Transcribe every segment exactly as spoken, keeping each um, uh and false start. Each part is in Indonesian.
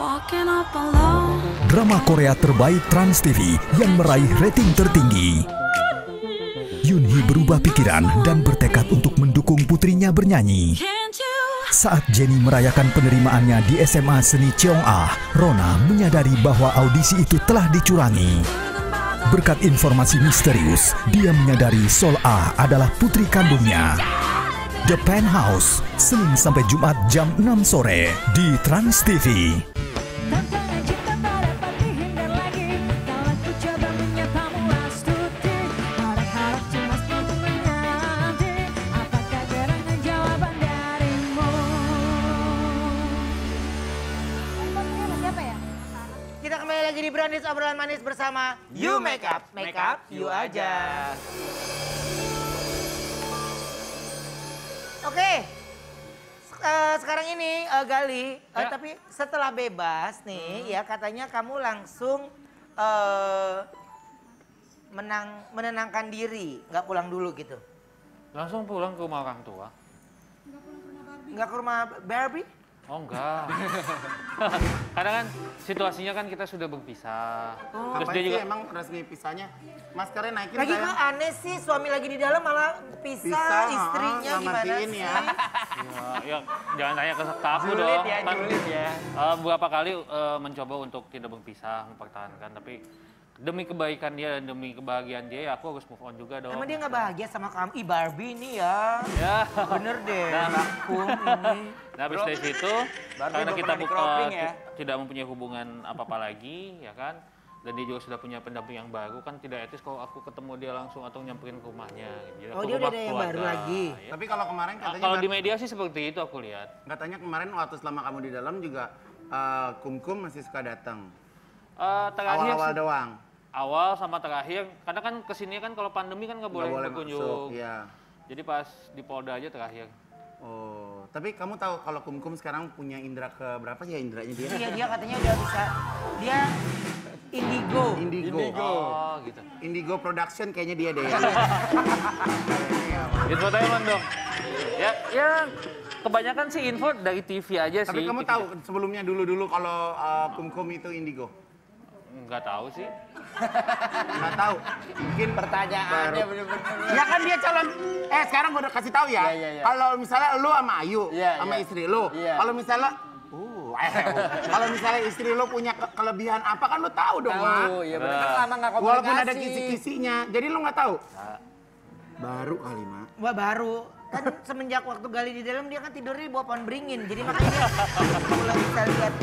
Drama Korea terbaik Trans T V yang meraih rating tertinggi. Yoonhee berubah pikiran dan bertekad untuk mendukung putrinya bernyanyi. Saat Jennie merayakan penerimaannya di S M A Seni Cheong-ah, Rona menyadari bahwa audisi itu telah dicurangi. Berkat informasi misterius, dia menyadari Sol Ah adalah putri kandungnya. The Penthouse, Senin sampai Jumat jam enam sore di Trans T V. Kita kembali lagi di Brandis Obrolan Manis bersama You Makeup, Makeup You aja. Oke, uh, sekarang ini uh, Gali, uh, ya. tapi setelah bebas nih, hmm. ya katanya kamu langsung uh, menang, menenangkan diri, nggak pulang dulu gitu. Langsung pulang ke rumah orang tua. Nggak ke rumah Barbie? Oh enggak. Karena kan situasinya kan kita sudah berpisah. Oh, terus apa dia juga emang resmi pisahnya? Maskernya naikin lagi saya. kok aneh sih, suami lagi di dalam malah pisah, Pisah, istrinya oh, gimana matiin sih? ya. ya, ya jangan tanya ke ke aku Julid dong. ya, Kan, julid ya. Uh, beberapa kali uh, mencoba untuk tidak berpisah, mempertahankan, tapi demi kebaikan dia dan demi kebahagiaan dia, ya aku harus move on juga dong. Emang dia nggak bahagia sama kamu? Ih Barbie ini ya. Ya. Bener deh. Nah, Rakum ini. Nah, habis dari situ, Barbie karena belum kita pernah buka, di-cropping ya. tidak mempunyai hubungan apa-apa lagi, ya kan? Dan dia juga sudah punya pendamping yang baru, kan tidak etis kalau aku ketemu dia langsung atau nyamperin ke rumahnya. Jadi Oh aku dia udah rumah ada yang keluarga, baru lagi? ya. Tapi kalau kemarin katanya... Kalau di media sih seperti itu aku lihat. Katanya kemarin waktu selama kamu di dalam juga uh, Kumkum masih suka datang. Uh, terakhir Awal-awal sih- doang. Awal sama terakhir, karena kan kesini kan kalau pandemi kan nggak boleh, Nggak boleh berkunjung. masuk, iya. Jadi pas di Polda aja terakhir. Oh, tapi kamu tahu kalau Kumkum sekarang punya indera ke berapa sih ya inderanya dia? Iya dia katanya udah bisa. Dia indigo. Indigo. Oh gitu. Indigo Production kayaknya dia deh. Ya. Info Thailand dong. Ya, ya kebanyakan sih info dari T V aja sih. Tapi kamu tahu sebelumnya dulu-dulu kalau uh, Kumkum itu Indigo? Nggak tahu sih. Nggak tahu. Mungkin Pertanyaannya bener-bener. ya kan dia calon. Eh sekarang gue udah kasih tahu ya. Iya, iya, iya. Kalau misalnya lu sama Ayu, Iya, sama iya. istri lu. Iya. Kalau misalnya, uh, eh, kalau misalnya istri lu punya ke- kelebihan apa kan lu tahu dong, Mak. Tahu, ya bener kan lama nggak komunikasi. Walaupun ada kisi-kisinya, jadi lu nggak tahu. Baru kali, Mak. Wah baru. Kan semenjak waktu Gali di dalam dia kan tidurnya di bawah pohon beringin. Jadi makanya dia mulai bisa lihat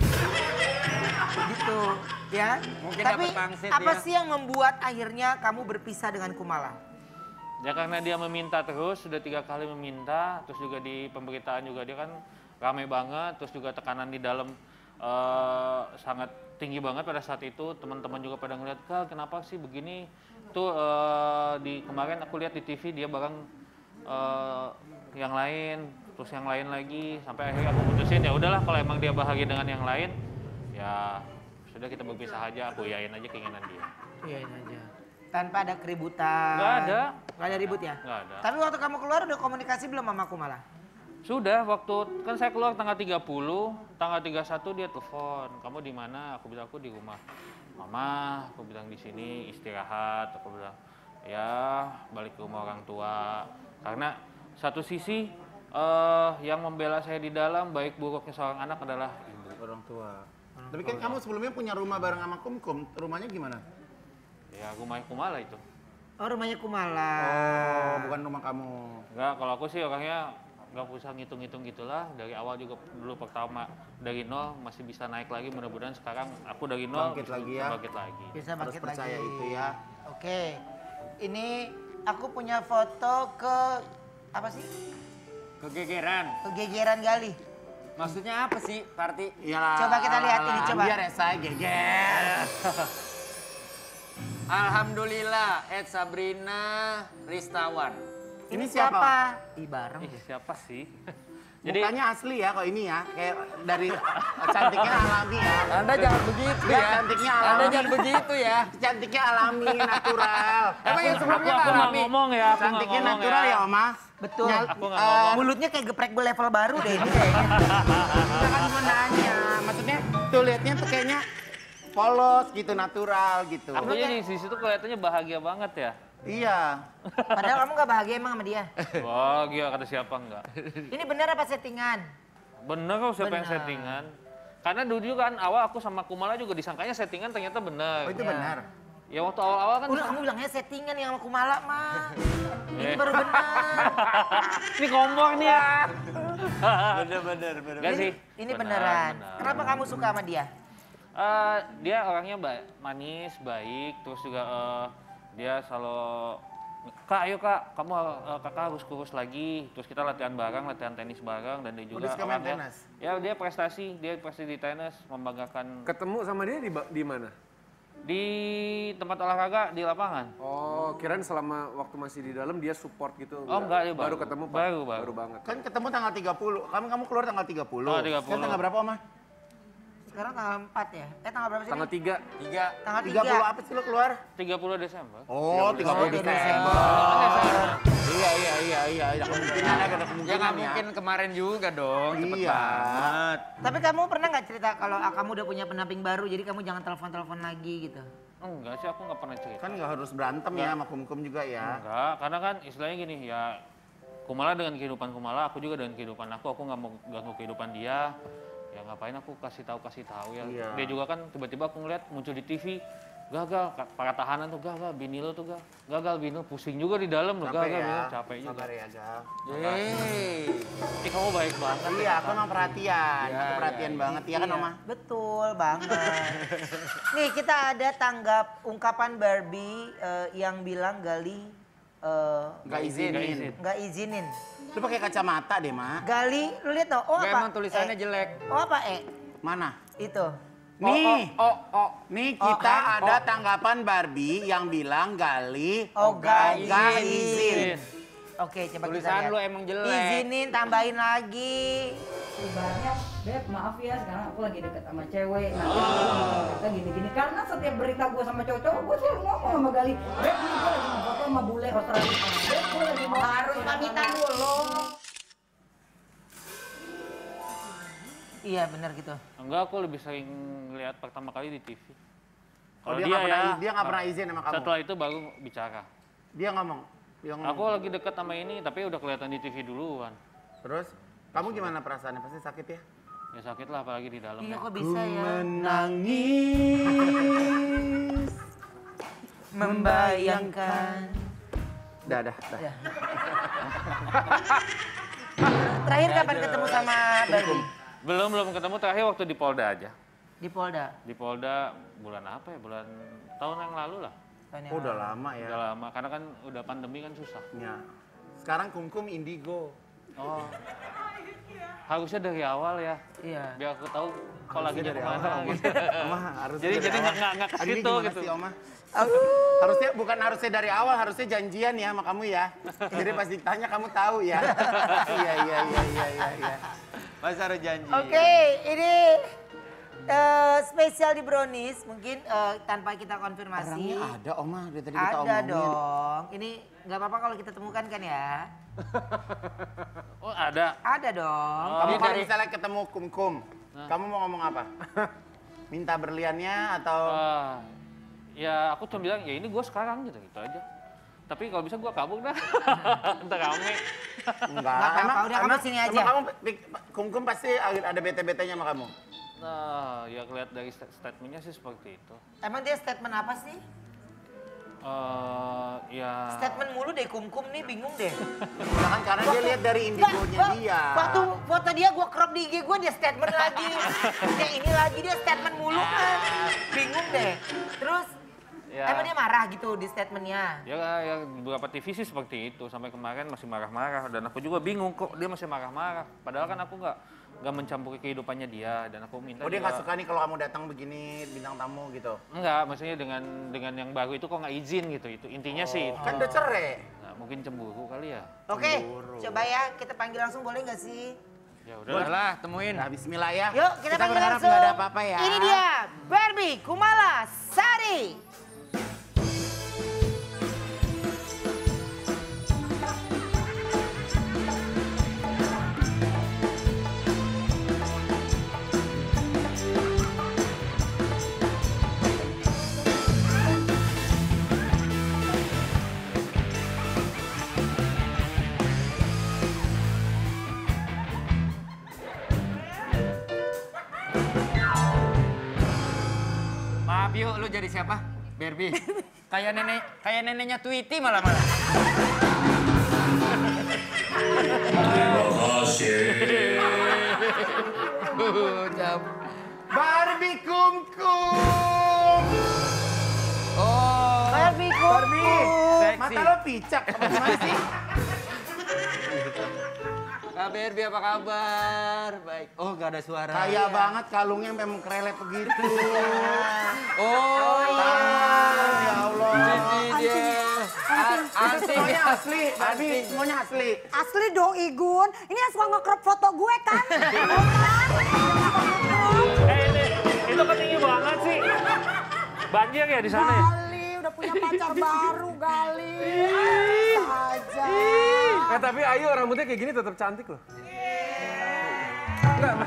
gitu ya. Mungkin Tapi dapet pangsit apa ya. sih yang membuat akhirnya kamu berpisah dengan Kumala? Ya karena dia meminta terus, sudah tiga kali meminta, terus juga di pemberitaan juga dia kan ramai banget, terus juga tekanan di dalam eh, sangat tinggi banget pada saat itu. Teman-teman juga pada ngeliat, Kak kenapa sih begini? Tuh eh, di kemarin aku lihat di T V dia bareng eh, yang lain, terus yang lain lagi, sampai akhirnya aku putusin ya udahlah kalau emang dia bahagia dengan yang lain, ya sudah kita berpisah aja, aku yain aja keinginan dia. Iyain aja. Tanpa ada keributan. Nggak ada. Nggak ada ribut ya? Nggak ada. Tapi waktu kamu keluar udah komunikasi belum sama Kumala? Sudah, waktu kan saya keluar tanggal tiga puluh, tanggal tiga puluh satu dia telepon, kamu di mana? Aku bilang aku di rumah. Mama, aku bilang di sini istirahat. Aku bilang ya balik ke rumah orang tua. Karena satu sisi eh, yang membela saya di dalam baik buruknya seorang anak adalah ibu. Orang tua. Tapi kan kamu sebelumnya punya rumah bareng sama Kumkum. Rumahnya gimana? Ya rumahnya Kumala itu. Oh rumahnya Kumala. Oh, bukan rumah kamu. Enggak, kalau aku sih orangnya nggak usah ngitung-ngitung gitulah. Dari awal juga dulu pertama dari nol masih bisa naik lagi. Mudah-mudahan sekarang aku dari nol Bangkit bisa lagi ya. bangkit lagi. Bisa Harus bangkit percaya lagi. itu ya. Oke. Ini aku punya foto ke apa sih? Kegegeran. Kegegeran Gali. Maksudnya apa sih, Parti? Iyalah. Coba kita lihat ini, coba. Biar ya saya geger. Alhamdulillah, Ed Sabrina Ristawan. Ini siapa? Ih bareng. Ih, siapa sih? Jadi mukanya asli ya kok ini ya, kayak dari cantiknya alami ya. Anda jangan begitu Ya, ya. cantiknya Anda alami. jangan begitu ya. Cantiknya alami, natural. Emang yang sebelumnya aku, nggak aku nggak alami? ngomong ya, aku nggak Cantiknya ngomong natural ya, Oma. Betul. Nyal- Aku nggak eh, ngomong. Mulutnya kayak geprek level baru deh ini kayaknya. Jangan cuma nanya, maksudnya gitu liatnya tuh kayaknya polos gitu, natural gitu. Aku jadi di situ kelihatannya bahagia banget ya. Iya. Padahal kamu gak bahagia emang sama dia. Wah, gila kata siapa enggak? Ini benar apa settingan? Bener kok siapa yang Bener. settingan? Karena dulu kan awal aku sama Kumala juga disangkanya settingan ternyata bener. Oh itu Ya. benar. Ya waktu awal-awal kan. Udah kamu bilangnya settingan yang sama Kumala mah. Ini Eh. baru benar. Ini kompor nih ya. Bener-bener. Enggak sih. Ini Benar, beneran. benar. Kenapa kamu suka sama dia? Eh, dia orangnya ba- manis, baik, terus juga eh, dia selalu Kak, ayo kak, kamu eh, kakak harus kurus lagi. Terus kita latihan bareng, latihan tenis bareng, dan dia juga dia suka main orangnya- tenis? Ya dia prestasi, dia prestasi di tenis, membanggakan Ketemu sama dia di, ba- di mana? di tempat olahraga di lapangan. Oh, kirain selama waktu masih di dalam dia support gitu. Oh, enggak, dia baru baru. ketemu Pak? Baru, baru. Baru banget. Kan ketemu tanggal tiga puluh. Kamu kamu keluar tanggal tiga puluh. Oh, tiga puluh. Sekarang tanggal berapa, Oma? Sekarang tanggal empat ya? Eh tanggal berapa sih? Tanggal tiga. Tiga. Tanggal tiga puluh tiga. apa sih lo keluar? tiga puluh Desember. Oh, tiga puluh Oh, Desember. Desember. Iya, iya, iya, iya. Ada kemungkinan, ada Ya kemungkinan nggak ya. mungkin kemarin juga dong, cepet Iya. banget. Tapi kamu pernah nggak cerita kalau ah, kamu udah punya pendamping baru, jadi kamu jangan telepon-telepon lagi gitu? Enggak sih, aku nggak pernah cerita. Kan nggak harus berantem ya sama kum-kum juga ya. Enggak, karena kan istilahnya gini ya, Kumala dengan kehidupan Kumala, aku juga dengan kehidupan aku, aku nggak mau ganggu kehidupan dia. Ya ngapain aku kasih tahu kasih tahu ya. Iya. Dia juga kan tiba-tiba aku ngeliat muncul di T V, gagal ka- para tahanan tuh gagal, bini lo tuh gagal, gagal bini lo, pusing juga di dalam lo, Capek gagal bini ya. lo, capek juga. Sabar ya, Gal. Yeay. Ih kamu baik banget. Iya, aku emang perhatian. Iya, Aku perhatian iya, banget. Iya kan, Iya, Oma? Betul banget. Nih kita ada tanggap ungkapan Barbie eh, yang bilang Gali eh, Nggak izinin. Nggak izin. nggak izinin. Lu pakai kacamata deh, Mak. Gali, lu lihat dong. Oh Gak apa? emang tulisannya Eh. jelek. Oh apa E? Mana? Itu. Nih, Oh, oh. nih Oh, kita kan? ada tanggapan Barbie yang bilang Gali Oh, nggak nggak izin. izin. Oke, coba Tulisan kita lihat. lu emang jelek. Izinin, tambahin lagi. Ibaratnya, Beb maaf ya sekarang aku lagi deket sama cewek, nanti oh. kita gini-gini. Karena setiap berita gue sama cowok-cowok, gue selalu ngomong sama Gali, Beb ini gue lagi ngefoto sama bule Australia. Beb gue lagi mau Harus pamitan dulu. Iya benar gitu. Enggak, aku lebih sering lihat pertama kali di T V. Oh, Kalau dia dia, nggak ya, pernah- dia nggak pernah izin sama kamu? Setelah itu baru bicara. Dia ngomong. Dia ngomong. Aku lagi dekat sama ini, tapi udah kelihatan di T V duluan. Terus, kamu gimana perasaannya? Pasti sakit ya? Ya sakit lah, apalagi di dalam. Iya ya. kok bisa ya. Menangis. Membayangkan. Dah, dah, dah. Ya. Terakhir kapan ketemu sama Barbie? Belum, belum ketemu, terakhir waktu di Polda aja. Di Polda. Di Polda bulan apa ya? Bulan tahun yang lalu lah. Tahun yang Oh, udah lalu. lama ya. Udah lama, karena kan udah pandemi kan susah. Ya. Sekarang kumkum indigo. Oh. Harusnya dari awal ya, Iya. biar aku tahu kalau lagi Harusnya dari kemana awal, Oma. gitu. Oma harus Jadi jadi nggak nggak nggak ke Aduh, ini situ gimana gitu. sih, Oma? Harusnya bukan harusnya dari awal, harusnya janjian ya sama kamu ya. Jadi pas ditanya kamu tahu ya. Iya, iya, iya, iya, iya, iya. Mas harus janji. Oke, ini eh, spesial di Brownies. Mungkin eh, tanpa kita konfirmasi. Orangnya ada, Oma, dari tadi kita Ada omongin. dong. Ini nggak apa-apa kalau kita temukan kan ya? Oh ada. Ada dong. Kamu Oh. kalau dari- misalnya ketemu kum-kum, kamu mau ngomong apa? Minta berliannya atau... Ah, ya aku cuma bilang ya ini gue sekarang gitu gitu aja. Tapi kalau bisa gue kabur dah. Ntar rame. Enggak, Nggak apa-apa, udah kamu sini aja. Emang kamu, pik- kum-kum pasti ada bete-betenya sama kamu? Nah, ya kelihatan dari sta- statementnya sih seperti itu. Emang dia statement apa sih? Eh, ya. Statement mulu deh kum-kum nih, bingung deh. Ya kan karena dia lihat dari indigonya Nggak, dia. Waktu foto dia gue crop di I G gue dia statement lagi. Dia ini lagi dia statement mulu kan. Bingung deh. Terus Ya. emang dia marah gitu di statementnya. Ya, ya beberapa T V sih seperti itu. Sampai kemarin masih marah-marah. Dan aku juga bingung kok dia masih marah-marah. Padahal kan aku nggak nggak mencampuri kehidupannya dia. Dan aku minta Oh dia juga- nggak suka nih kalau kamu datang begini bintang tamu gitu. Enggak, maksudnya dengan dengan yang baru itu kok nggak izin gitu. Itu intinya sih. Kan udah cerai. Nah, mungkin cemburu kali ya. Oke, coba ya kita panggil langsung boleh nggak sih? Ya Boleh udah. lah, temuin. Nah bismillah ya. Yuk kita, panggil berharap langsung. nggak ada apa-apa ya. Ini dia Barbie Kumala Sari. Maaf yuk, lu jadi siapa? Barbie. Kayak nenek, kayak neneknya Tweety malah malah. Terima kasih. Barbie kumkum. Oh. Barbie kumkum. Barbie, mata lo picak. Apa gimana sih? Kak Barbie apa kabar? Baik. Oh, gak ada suara. Kaya banget kalungnya sampai mengkerelep begitu. Oh, iya. Ya Allah. Jadi dia. Itu semuanya asli, Barbie. Semuanya asli. Asli dong Igun. Ini yang suka nge-crop foto gue kan? Eh ini, itu ketinggi banget sih. Banjir ya di sana ya? Gali, udah punya pacar baru Gali. Saja. Eh tapi Ayu rambutnya kayak gini tetap cantik loh. Enggak,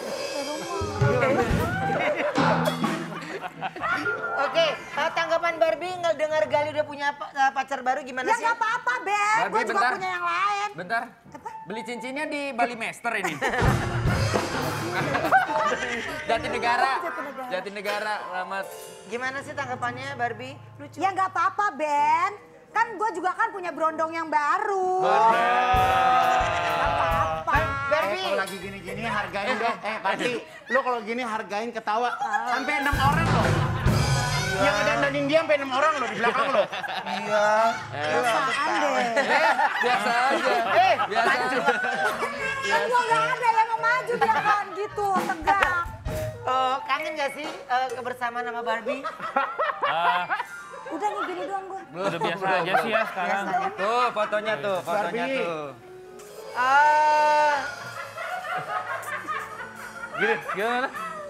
Oke, uh, tanggapan Barbie ngedengar Gali udah punya pa- uh, pacar baru gimana Ya sih? nggak apa-apa, Beb. Gue Barbie, juga bentar. punya yang lain. Bentar. Beli cincinnya di Bali Master ini. Jatinegara. Jatinegara, Ramat. Gimana sih tanggapannya Barbie? Lucu. Ya nggak apa-apa, Ben. Kan gue juga kan punya berondong yang baru. Nggak apa-apa. Eh, Barbie. kalau lagi gini-gini hargain deh. Eh, Barbie, lo kalau gini hargain ketawa. Sampai enam orang loh. Yang ada dandanin dia sampai enam orang loh di belakang lo. Iya. Perasaan deh. Biasa aja. Eh, Biasa aja. Kan gue nggak ada yang mau maju dia kan gitu, tegak. uh, kangen gak sih uh, kebersamaan sama Barbie? Ah, Udah nih gini doang gue. udah biasa aja sih ya sekarang. Tuh fotonya tuh, fotonya Barbie. tuh. Ah, Gini, gimana?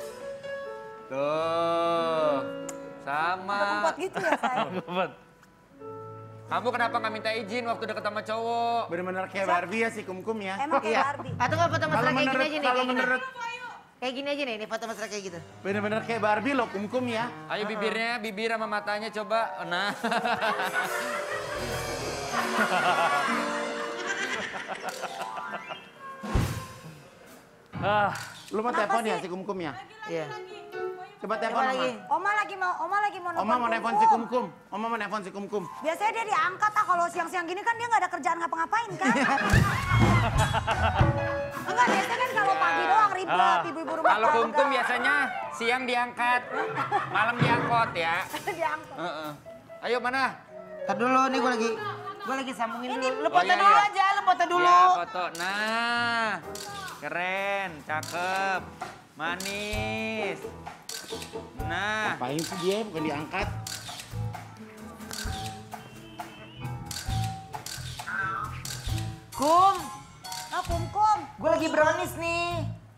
Tuh. Sama. Tempat gitu ya, sayang. Gempet. Kamu kenapa nggak minta izin waktu deket sama cowok? Bener-bener kayak Barbie ya si kumkum ya. Emang kayak iya. Barbie. Atau nggak foto mesra Kalau kayak gini menurut aja nih? kalau Kayak gini. menurut Kayak gini aja nih, ini foto mesra kayak gitu. bener-bener kayak Barbie lo kumkum ya. Ayo bibirnya, bibir sama matanya coba. Nah. Ah, Lu mau Kenapa telepon ya sih? si kumkum ya? Iya. Coba telepon Coba Oma. lagi. Oma lagi mau, Oma lagi mau Oma mau nelpon si kumkum. Oma mau nelpon si kumkum. Biasanya dia diangkat ah kalau siang-siang gini kan dia nggak ada kerjaan ngapa-ngapain kan? Enggak, biasanya kan kalau pagi doang ribet, Ah. ibu-ibu rumah Kalau tangga. kumkum biasanya siang diangkat, malam diangkut ya. diangkat. Heeh. Ayo mana? Ntar dulu nih gue lagi, gue lagi sambungin dulu. Lu Oh, foto iya, dulu iya. aja, lu foto dulu. Ya foto. Nah, keren, cakep, manis. Nah, Ngapain sih dia bukan diangkat? Kum, Ah, kumkum. gue lagi brownies nih.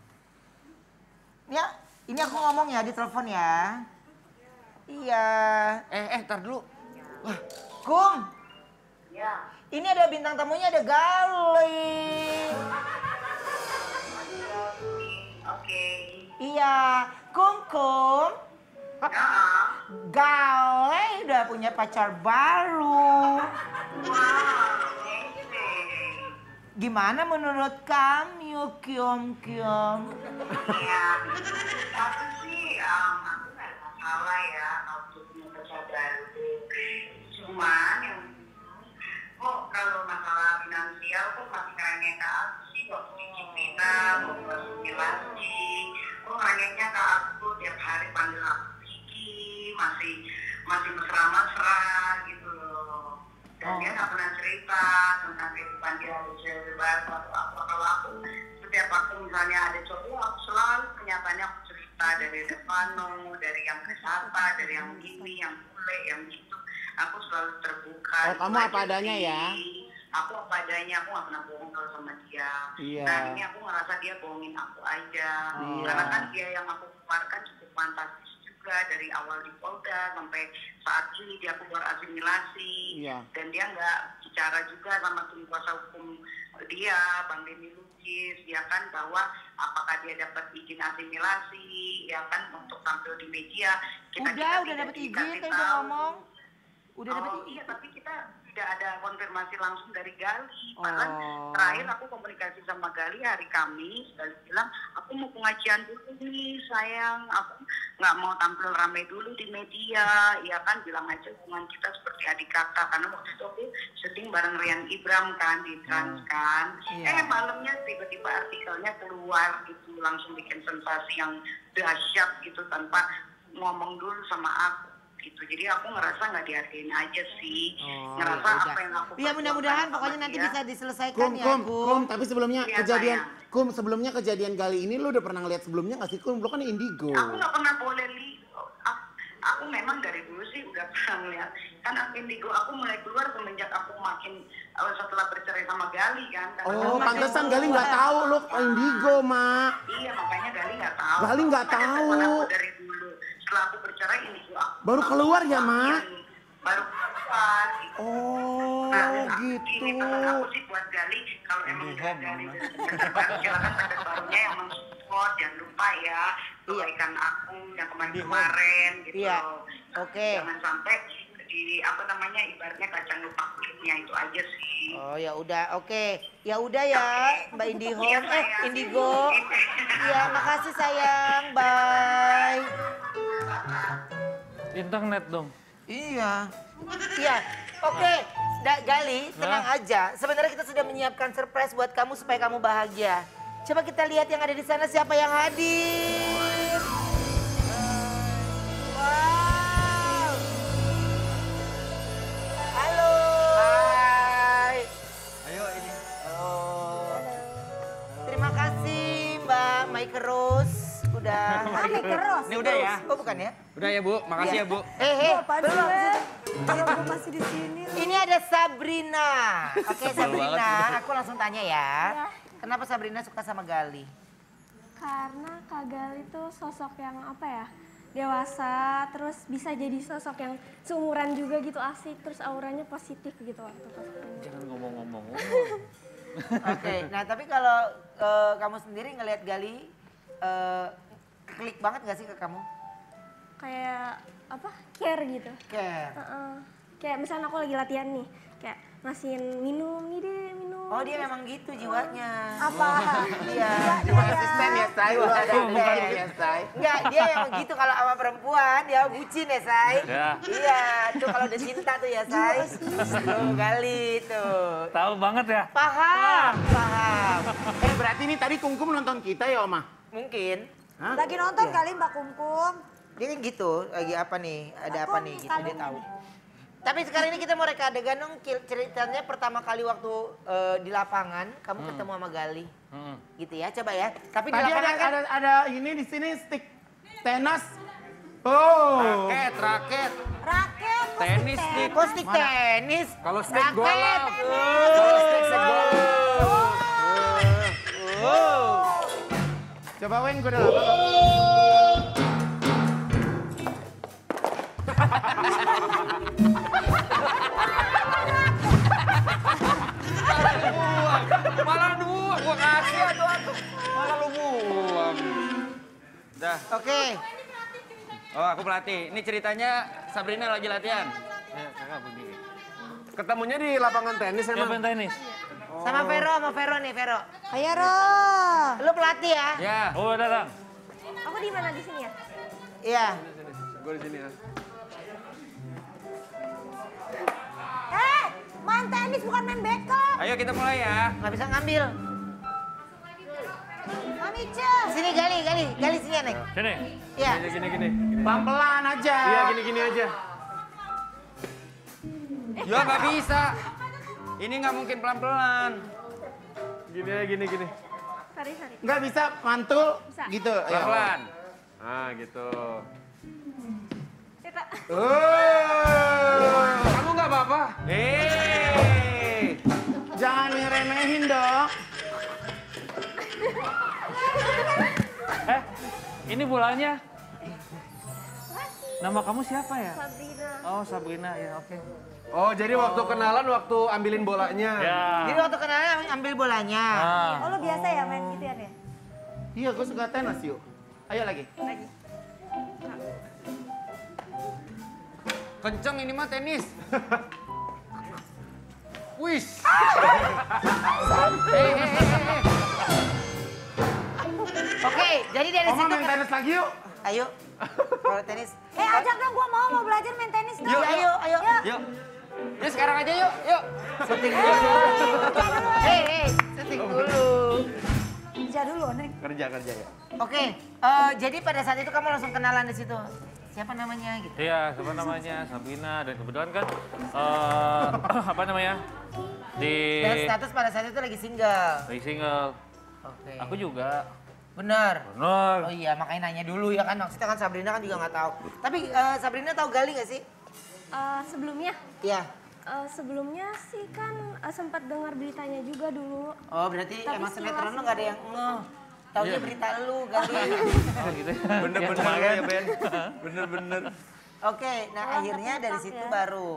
Ya, ini aku ngomong ya di telepon ya. Iya. eh eh tar dulu. Wah, Kum. Ya. Ini ada bintang tamunya, ada Gali. Oke. Iya, Kum Kum. Gali udah punya pacar baru. Gimana menurut kamu, Kiom Kiom? Ya, tapi sih um, aku nggak masalah ya untuk punya pacar baru. Cuman yang kok kalau masalah finansial kok masih nanya ke aku sih waktu cicilan, waktu asimilasi. Kok nanyanya ke aku tiap hari panggil aku Kiki, masih masih mesra-mesra gitu loh. Dan dia nggak pernah cerita tentang kehidupan dia ada cewek baru atau apa. Kalau aku setiap waktu misalnya ada cowok, aku selalu kenyataannya aku cerita dari Stefano, dari yang kesapa, dari yang gini, yang bule, yang gitu. Aku selalu terbuka. Oh, kamu apa adanya ya? Aku apa adanya, aku nggak pernah bohong kalau sama dia. Iya. Nah ini aku ngerasa dia bohongin aku aja. Iya. Karena kan dia yang aku keluarkan cukup fantastis juga dari awal di Polda sampai saat ini dia keluar asimilasi. Iya. Dan dia nggak bicara juga sama tim kuasa hukum dia, Bang Denny Lukis, ya kan bahwa apakah dia dapat izin asimilasi, ya kan untuk tampil di media. Kita, Udah, kita udah tidak dapat izin, dikasih tadi udah tahu. ngomong. Udah dapat Oh izin. iya, tapi kita tidak ada konfirmasi langsung dari Gali. Padahal Oh. terakhir aku komunikasi sama Gali hari Kamis, Gali bilang, aku mau pengajian dulu nih sayang, aku nggak mau tampil ramai dulu di media, ya kan bilang aja hubungan kita seperti adik kakak. Karena waktu itu aku syuting bareng Rian Ibram kan di Trans kan. Iya. Eh malamnya tiba-tiba artikelnya keluar gitu, langsung bikin sensasi yang dahsyat gitu tanpa ngomong dulu sama aku. Gitu. Jadi aku ngerasa nggak dihargain aja sih, oh, ngerasa ya apa yang aku ya mudah-mudahan pokoknya nanti dia. bisa diselesaikan Kum, ya kum, Kum. kum, tapi sebelumnya Iya, kejadian, sayang. kum sebelumnya kejadian kali ini lu udah pernah ngeliat sebelumnya nggak sih kum? Lu kan indigo. Aku nggak pernah boleh li, aku, aku memang dari dulu sih udah pernah ngeliat. Kan aku indigo, aku mulai keluar semenjak aku makin uh, setelah bercerai sama Gali kan. Karena Oh, kan pantesan Gali nggak tahu lu indigo, Mak. Iya, makanya Gali nggak tahu. Gali nggak Makanya tahu. setelah aku dari dulu, setelah aku bercerai indigo aku. Baru keluar ya, Mak? Baru keluar. Gitu. Oh, Nah, gitu. Ini pesan aku sih buat Gali, kalau emang udah Gali baru silakan kader barunya yang mensupport, jangan lupa ya kebaikan aku yang kemarin-kemarin gitu. Iya. loh. Oke. Jangan sampai di apa namanya ibaratnya kacang lupa kulitnya itu aja sih. Oh ya udah, oke. Ya udah ya, Mbak Indigo. Iya, Eh, sayang. Indigo. Iya, makasih sayang. Bye. Internet dong. Iya. Iya. Oke, Da- Gali, tenang aja. Sebenarnya kita sudah menyiapkan surprise buat kamu supaya kamu bahagia. Coba kita lihat yang ada di sana siapa yang hadir. Wow. Halo. Hai. Ayo ini. Oh. Terima kasih Mbak Mike Rose udah. Ah, Mike Rose. Ini udah ya? Oh bukan ya? Udah ya Bu, makasih ya Bu. Eh, eh, Apaan sih, belum. Beb? Kalau gue masih di sini. Ini ada Sabrina. Oke Sabrina, aku langsung tanya ya. Kenapa Sabrina suka sama Gali? Karena Kak Gali tuh sosok yang apa ya, dewasa, terus bisa jadi sosok yang seumuran juga gitu, asik, terus auranya positif gitu waktu pas ketemu. Jangan ngomong-ngomong. Oke, nah tapi kalau eh, kamu sendiri ngelihat Gali, eh, klik banget gak sih ke kamu? Kayak apa, care gitu. Care. Heeh. Kayak misalnya aku lagi latihan nih, kayak ngasihin minum, nih deh minum. Oh dia memang gitu jiwanya. Apa? Iya. Cuma asisten ya, Say. Lu asisten ya, Say. Enggak, dia emang gitu kalau sama perempuan, dia bucin ya, Say. Ya. Iya, tuh kalau udah cinta tuh ya, Say. Tuh, Gali tuh. Tahu banget ya? Paham, paham. Eh, berarti ini tadi Kungkum nonton kita ya, Oma? Mungkin. Hah? Lagi nonton kali Mbak Kumkum. Dia kan gitu, lagi apa nih, ada apa Aku nih, gitu kalau- dia tahu. Tapi sekarang ini kita mau reka adegan dong, ceritanya pertama kali waktu eh, di lapangan, kamu ketemu sama Gali. Hmm. Gitu ya, coba ya. Tapi di Tadi ada, lapangan kan, ada, ada ini di sini stick tenis. Oh. Raket, raket. Raket. kok Tenis, stick stick. kok stick tenis. Kalau stick Raket. golf. Oh, stick segol. Coba Wen, gue udah lama. Malah dua, gua kasih atuh-atuh. Malah lu buang. Dah. Oke. Oh, aku pelatih. Ini ceritanya Sabrina lagi latihan. Ya, kakak begini. Ketemunya di lapangan tenis Ya, emang. main tenis. Sama Vero, sama Vero nih, Vero. Ayo Ro. Lu pelatih ya? Ya. Oh, datang. Aku di mana di sini ya? Iya. Gue di sini ya. Eh, main tenis bukan main bekel. Ayo kita mulai ya. Nggak bisa ngambil. Mami Cem. Sini Gali, Gali, Gali sini Nek. Sini. Iya. Gini, gini, gini. gini. Pelan-pelan aja. Iya, gini-gini aja. Ya nggak bisa. Ini nggak mungkin pelan-pelan. Gini aja, gini, gini. Sorry, sorry. Nggak bisa mantul Bisa. gitu. Ayo. Pelan-pelan. Nah, gitu. Kita. Oh. Kamu nggak apa-apa? Eh. Jangan ngeremehin dong. Eh, ini bolanya. Nama kamu siapa ya? Sabrina. Oh, Sabrina. Ya, oke. Oh, jadi waktu kenalan, waktu ambilin bolanya. Ya. Jadi waktu kenalnya ambil bolanya. Ah. Oh lu biasa ya main gitu ya deh? Iya, gue suka tenis yuk. Ayo lagi. Lagi. Kenceng ini mah tenis. Wis. Eh, eh, eh, eh. Oke, jadi dari Oma situ main tenis lagi yuk. Ayo, kalau tenis. Eh ajak dong, gua mau mau belajar main tenis dong. Yuk, ayo, ayo. Yuk. Yuk sekarang aja yuk, yuk. Syuting dulu. Hei, hei, syuting dulu. Kerja dulu, Neng. Kerja, kerja ya. Oke, eh, jadi pada saat itu kamu langsung kenalan di situ. Siapa namanya gitu? Iya, siapa namanya? Sabrina, dan kebetulan kan eh apa namanya? Di Dan status pada saat itu lagi single. lagi single. Oke. Aku juga. Benar. Benar. Oh iya, makanya nanya dulu ya kan. Maksudnya kan Sabrina kan juga nggak tahu. Tapi eh, Sabrina tahu Gali nggak sih? Eh, sebelumnya, Iya. eh, sebelumnya sih kan eh, sempat dengar beritanya juga dulu. Oh berarti Tapi emang setelah sinetron lu nggak ada yang ngeh. Taunya berita lu Gali. Oh gitu. Bener-bener ya Ben. Bener-bener. Oke, nah Oh, akhirnya tapi dari tetap situ ya. baru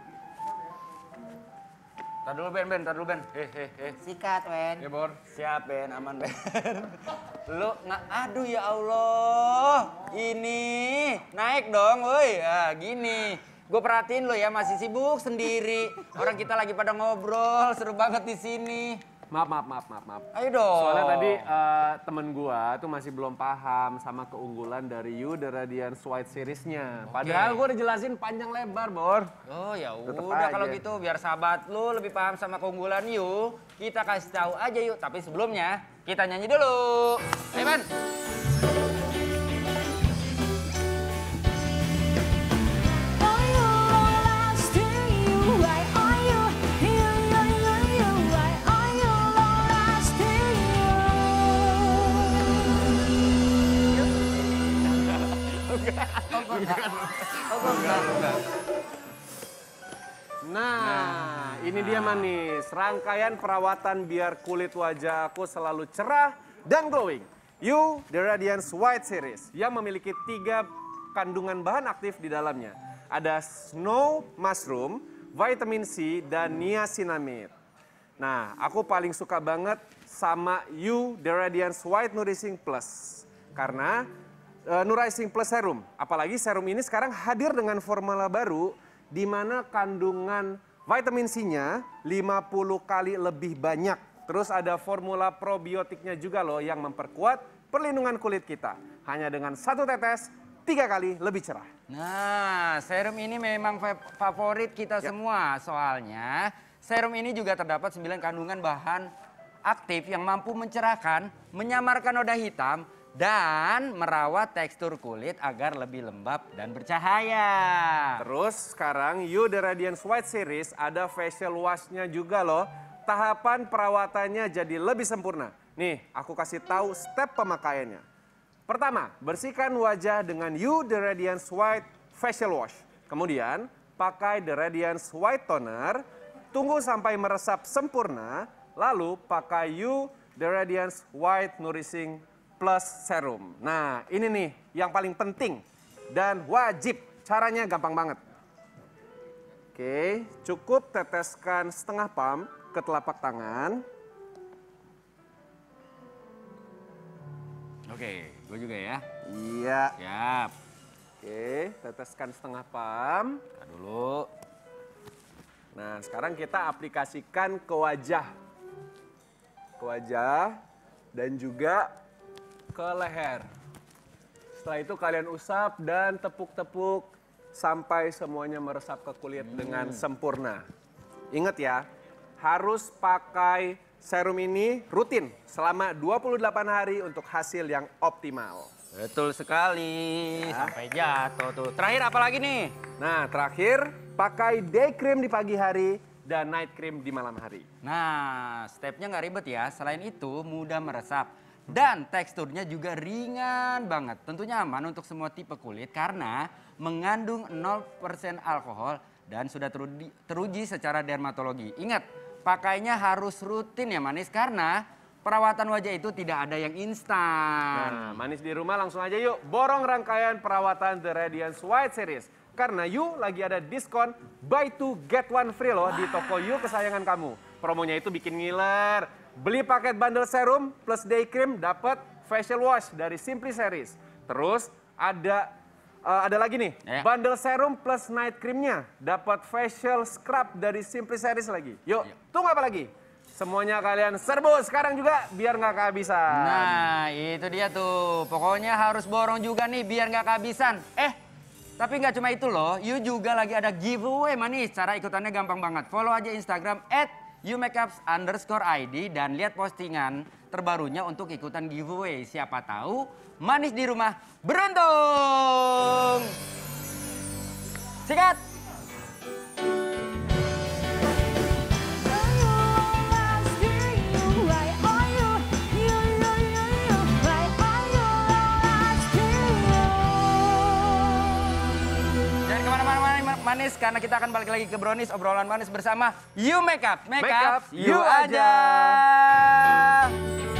Tar dulu Ben, Ben, tar dulu Ben. Eh, eh, eh. sikat, Wen. Ya Bor. Siap Ben, aman Ben. Lu nggak, aduh ya Allah. Ini naik dong, woi. Ah, gini. Gue perhatiin lo ya masih sibuk sendiri. Orang kita lagi pada ngobrol, seru banget di sini. Maaf, maaf, maaf, maaf, maaf. Ayo dong. Soalnya tadi eh, temen gua tuh masih belum paham sama keunggulan dari You The Radiance White Series-nya. Padahal gua udah jelasin panjang lebar, Bor. Oh ya Tetep udah aja. kalau gitu biar sahabat lu lebih paham sama keunggulan yuk. Kita kasih tahu aja yuk. Tapi sebelumnya kita nyanyi dulu. Ayo Ben. Nah, ini dia manis. Rangkaian perawatan biar kulit wajah aku selalu cerah dan glowing. You The Radiance White Series yang memiliki tiga kandungan bahan aktif di dalamnya. Ada snow mushroom, vitamin C, dan niacinamide. Nah, aku paling suka banget sama You The Radiance White Nourishing Plus. Karena uh, Nourishing Plus Serum, apalagi serum ini sekarang hadir dengan formula baru di mana kandungan vitamin C-nya lima puluh kali lebih banyak. Terus ada formula probiotiknya juga loh yang memperkuat perlindungan kulit kita. Hanya dengan satu tetes, tiga kali lebih cerah. Nah, serum ini memang fa- favorit kita semua. Soalnya serum ini juga terdapat sembilan kandungan bahan aktif yang mampu mencerahkan, menyamarkan noda hitam, dan merawat tekstur kulit agar lebih lembab dan bercahaya. Terus sekarang You The Radiance White Series ada facial wash-nya juga loh. Tahapan perawatannya jadi lebih sempurna. Nih, aku kasih tahu step pemakaiannya. Pertama, bersihkan wajah dengan You The Radiance White Facial Wash. Kemudian, pakai The Radiance White Toner. Tunggu sampai meresap sempurna. Lalu, pakai You The Radiance White Nourishing Plus Serum. Nah, ini nih yang paling penting dan wajib. Caranya gampang banget. Oke, cukup teteskan setengah pump ke telapak tangan. Oke, gue juga ya. Iya. Siap. Oke, teteskan setengah pump. Kita dulu. Nah, sekarang kita aplikasikan ke wajah. Ke wajah dan juga ke leher. Setelah itu kalian usap dan tepuk-tepuk sampai semuanya meresap ke kulit hmm. dengan sempurna. Ingat ya, harus pakai serum ini rutin selama dua puluh delapan hari untuk hasil yang optimal. Betul sekali, Ya. sampai jatuh tuh. Terakhir apa lagi nih? Nah, terakhir pakai day cream di pagi hari dan night cream di malam hari. Nah, stepnya nggak ribet ya. Selain itu mudah meresap dan teksturnya juga ringan banget. Tentunya aman untuk semua tipe kulit karena mengandung nol persen alkohol dan sudah teruji, teruji secara dermatologi. Ingat, pakainya harus rutin ya manis karena perawatan wajah itu tidak ada yang instan. Nah, manis di rumah langsung aja yuk borong rangkaian perawatan The Radiance White Series. Karena You lagi ada diskon buy two get one free loh di toko You kesayangan kamu. Promonya itu bikin ngiler. Beli paket bundle serum plus day cream dapat facial wash dari Simply Series. Terus ada uh, ada lagi nih, ya. Bundle serum plus night creamnya dapat facial scrub dari Simply Series lagi. Yuk, ya. tunggu apa lagi? Semuanya kalian serbu sekarang juga biar nggak kehabisan. Nah, itu dia tuh. Pokoknya harus borong juga nih biar nggak kehabisan. Eh, tapi nggak cuma itu loh. You juga lagi ada giveaway manis. Cara ikutannya gampang banget. Follow aja Instagram at youmakeups underscore id dan lihat postingan terbarunya untuk ikutan giveaway. Siapa tahu manis di rumah beruntung. Sikat. Manis karena kita akan balik lagi ke Brownies, obrolan manis bersama You Makeup. Makeup, Makeup you, you aja.